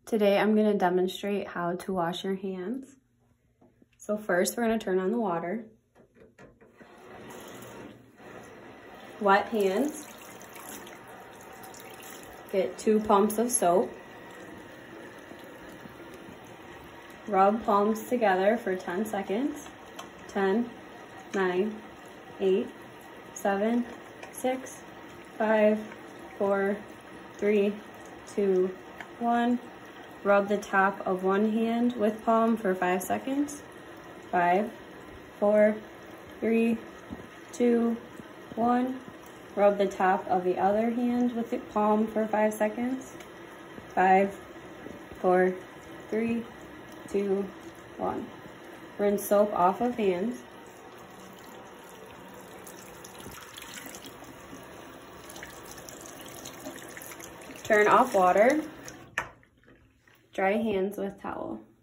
Today I'm going to demonstrate how to wash your hands. So first we're going to turn on the water. Wet hands. Get 2 pumps of soap. Rub palms together for 10 seconds. 10, 9, 8, 7, 6, 5, 4, 3, 2, 1. Rub the top of one hand with palm for 5 seconds. 5, 4, 3, 2, 1. Rub the top of the other hand with the palm for 5 seconds. 5, 4, 3, 2, 1. Rinse soap off of hands. Turn off water. Dry hands with towel.